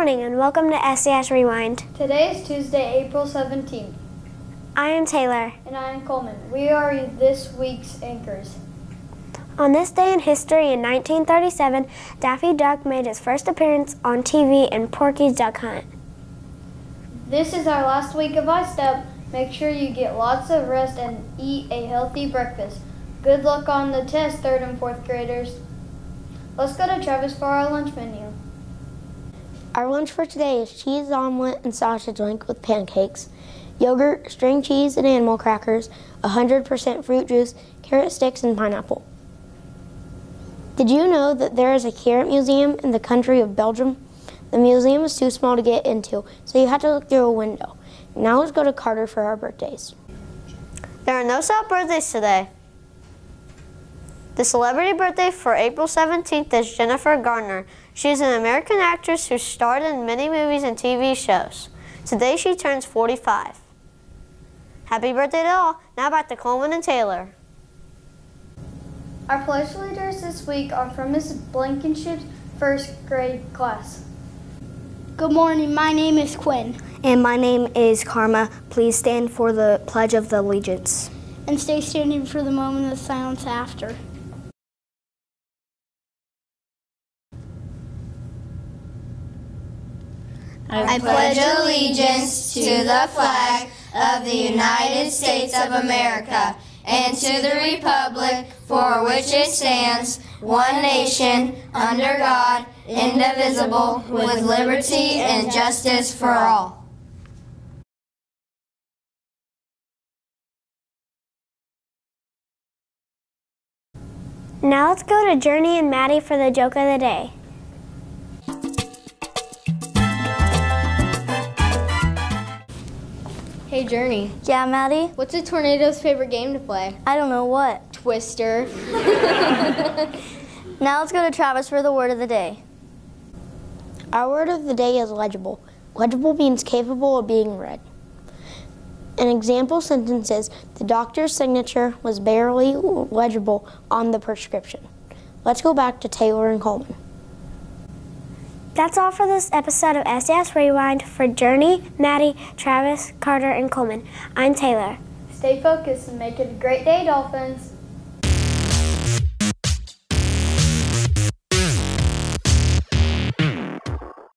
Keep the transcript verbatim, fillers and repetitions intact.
morning and welcome to S C S Rewind. Today is Tuesday, April seventeenth. I am Taylor. And I am Coleman. We are this week's anchors. On this day in history in nineteen thirty-seven, Daffy Duck made his first appearance on T V in Porky's Duck Hunt. This is our last week of iStep. Make sure you get lots of rest and eat a healthy breakfast. Good luck on the test, third and fourth graders. Let's go to Travis for our lunch menu. Our lunch for today is cheese omelet and sausage link with pancakes, yogurt, string cheese, and animal crackers, one hundred percent fruit juice, carrot sticks, and pineapple. Did you know that there is a carrot museum in the country of Belgium? The museum is too small to get into, so you have to look through a window. Now let's go to Carter for our birthdays. There are no sad birthdays today. The celebrity birthday for April seventeenth is Jennifer Garner. She is an American actress who starred in many movies and T V shows. Today she turns forty-five. Happy birthday to all. Now back to Coleman and Taylor. Our pledge leaders this week are from Miss Blankenship's first grade class. Good morning, my name is Quinn. And my name is Karma. Please stand for the Pledge of the Allegiance. And stay standing for the moment of silence after. I pledge allegiance to the flag of the United States of America and to the republic for which it stands, one nation, under God, indivisible, with liberty and justice for all. Now let's go to Journey and Maddie for the joke of the day. Hey Journey. Yeah, Maddie? What's a tornado's favorite game to play? I don't know what. Twister. Now let's go to Travis for the word of the day. Our word of the day is legible. Legible means capable of being read. An example sentence is, the doctor's signature was barely legible on the prescription. Let's go back to Taylor and Coleman. That's all for this episode of S C S Rewind. For Journey, Maddie, Travis, Carter, and Coleman, I'm Taylor. Stay focused and make it a great day, Dolphins.